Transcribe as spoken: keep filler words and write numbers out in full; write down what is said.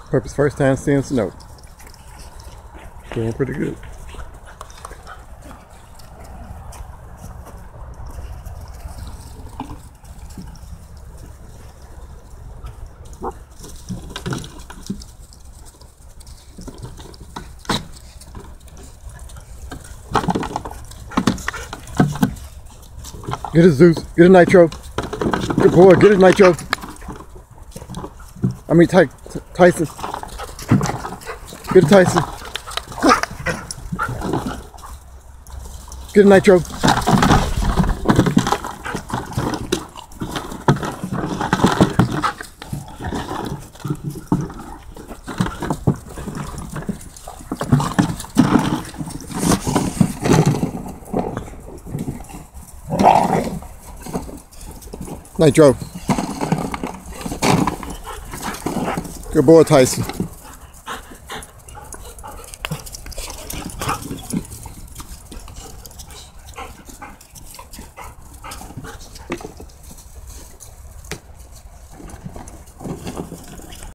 Purpose first time seeing snow. Doing pretty good. Get his Zeus. Get his Nitro. Good boy. Get his Nitro. I mean, Ty Tyson. Get a Tyson. Get a Nitro. Nitro. Good boy, Tyson.